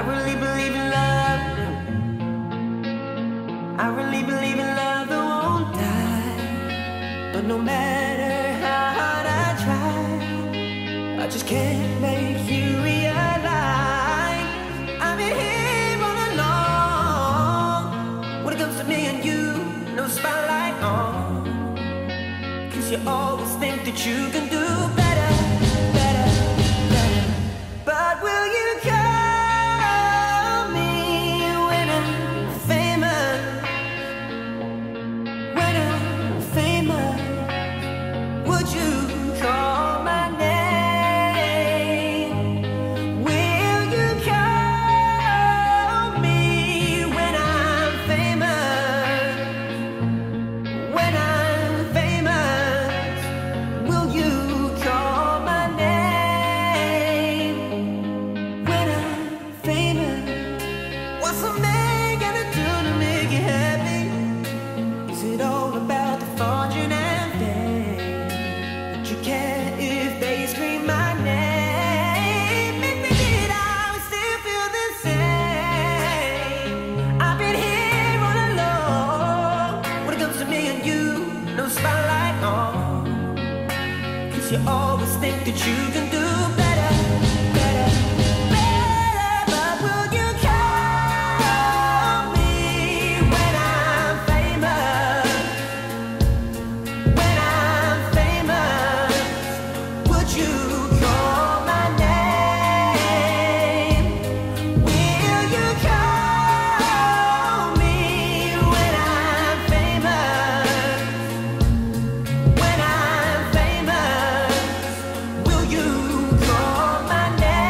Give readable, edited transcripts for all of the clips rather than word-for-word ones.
really believe in love. I really believe in love that won't die. But no matter how hard I try, I just can't make you realize I've been here all along. When it comes to me and you, no spotlight on. 'Cause you always think that you can do better, better, better. But will you call me when I'm famous? When I'm famous, would you call my name? Will you call me when I'm famous? When I'm famous, will you call my name? When I'm famous, what's a man gonna do to make you happy? Is it all about the fortune and fame? But you care if they scream my name. If they did, I would still feel the same. I've been here all along. When it comes to me and you, no spotlight on. 'Cause you always think that you can do better, better, better. But will you call me when I'm famous? When I'm famous, would you call my name? Will you call me when I'm famous? When I'm famous, will you call my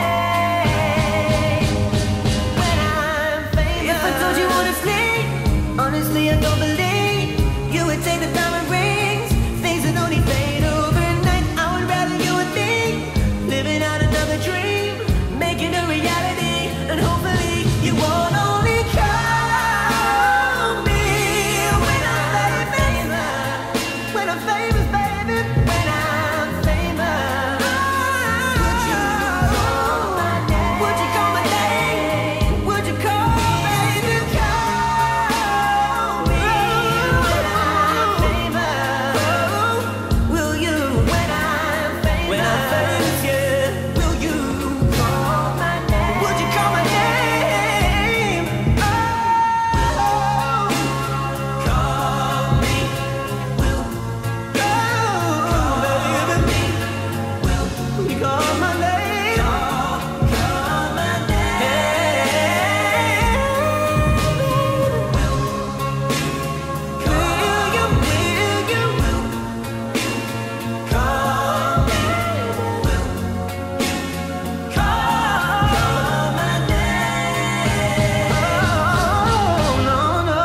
name? When I'm famous. If I told you honestly, honestly I don't believe you would take the diamond rings. Things that only fade overnight. I would rather you would be living out another dream, making a reality, and hopefully you won't only call me when I'm famous. When I'm famous, baby. When I'm famous, would you call my name? Would you call my name? Would you call baby? Call me when I'm famous. Will you when I'm famous? When I'm famous, yeah. Will you call my name? Would you call my name? Oh, call me. Will call baby. Will you call my name? Call my name. Will you call me? Will call my name? Oh, no, no.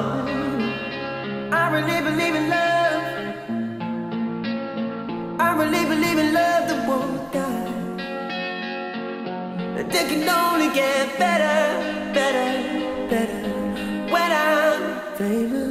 I really believe in love. I really believe in love that won't die. That it can only get better, better, better when I'm famous.